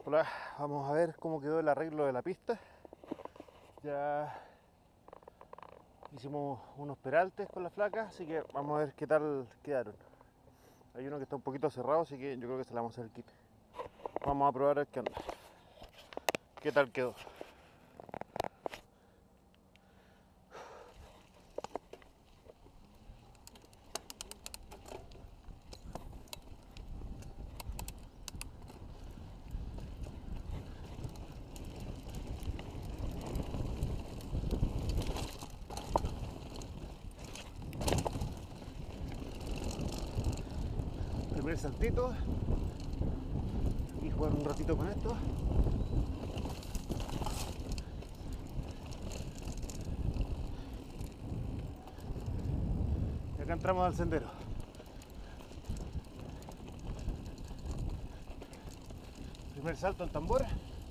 Hola, vamos a ver cómo quedó el arreglo de la pista. Ya hicimos unos peraltes con la flaca, así que vamos a ver qué tal quedaron. Hay uno que está un poquito cerrado, así que yo creo que se le vamos a hacer el quite. Vamos a probar a ver qué anda. ¿Qué tal quedó? Primer saltito y jugar un ratito con esto. Y acá entramos al sendero. Primer salto al tambor.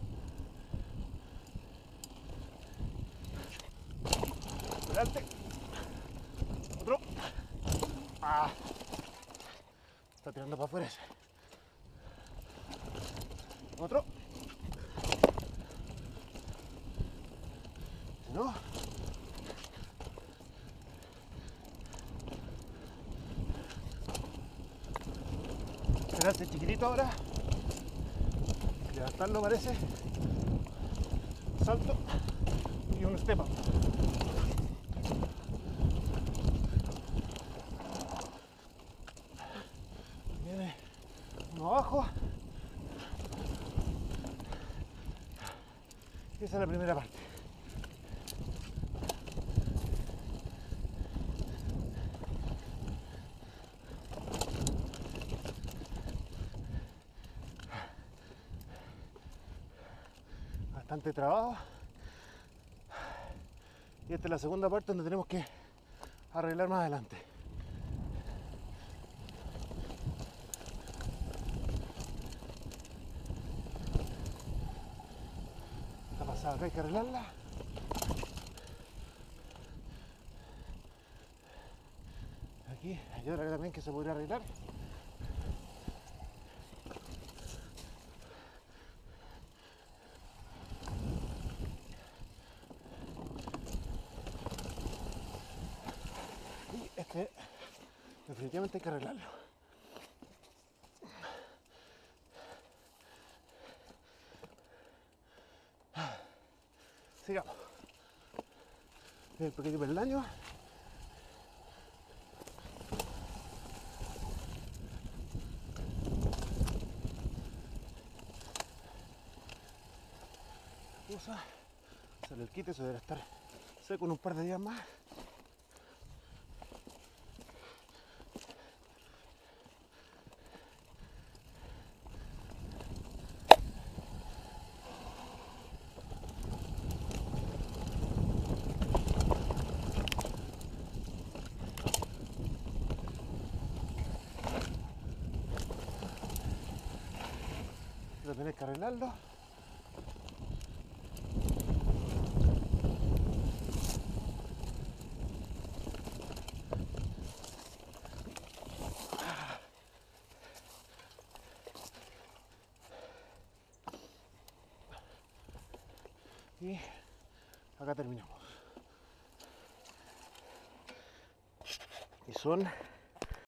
Adelante. Otro. Ah, está tirando para afuera ese. Otro. Si no. Espérate, chiquitito ahora. Levantarlo parece. Salto y un step up. Viene uno abajo. Esa es la primera parte. Bastante trabajo. Y esta es la segunda parte donde tenemos que arreglar más adelante. Esta pasada acá hay que arreglarla. Aquí hay otra también que se podría arreglar. Y este definitivamente hay que arreglarlo. Sigamos. El pequeño peldaño. Sale el quite, eso deberá estar seco en un par de días más. Pero tenés que arreglarlo. Y acá terminamos. Y son